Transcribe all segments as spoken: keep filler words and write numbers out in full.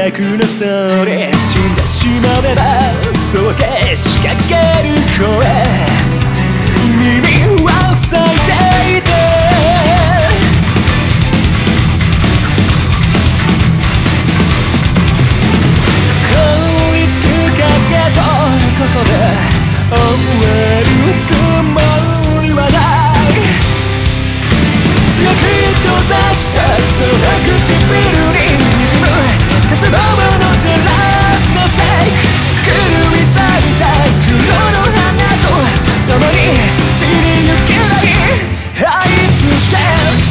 悪のストーリー死んでしまえばそうけ仕掛ける声耳を塞いでいて凍りつく影とここで終えるつもりはない強く閉ざしたその唇に滲む渇望のジェラスのセイク狂い咲いた黒の花と共に散りゆけないあいつして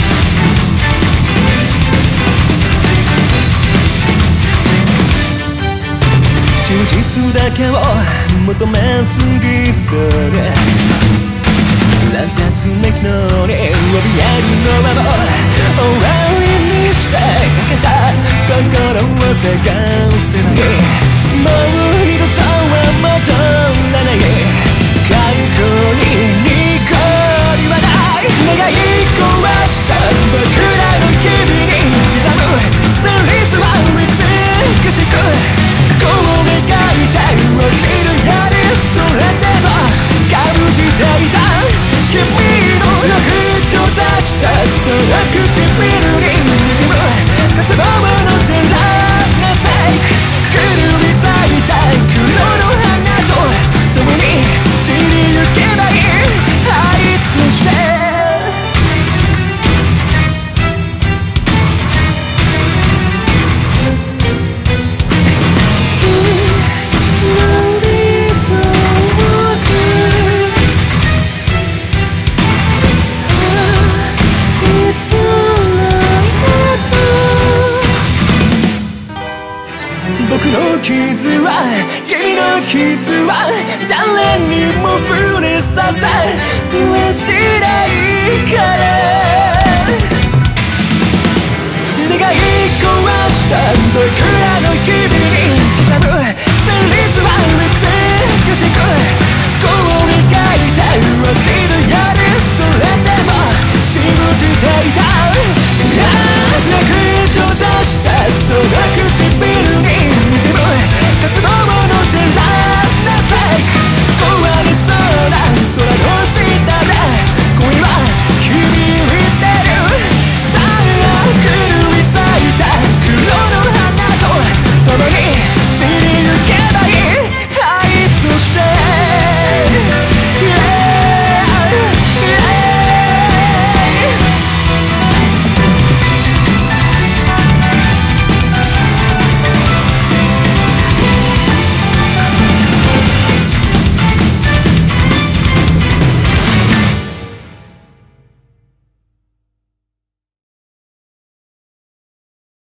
真実だけを求めすぎたね乱雑な昨日に怯えるのはもう終わりにしてかけた心を探せばいいもう二度とは戻らない過去に濁りはない願い壊した僕らの日々に刻む旋律は美しくこう描いて落ちるよりそれでも感じていた君の強く閉ざしたその唇に滲む渇望のジェラスなセイク狂い咲いた黒の花と共に散りゆけないあいつして僕の傷は君の傷は誰にも触れさせはしないから願い壊した僕らの日々に刻む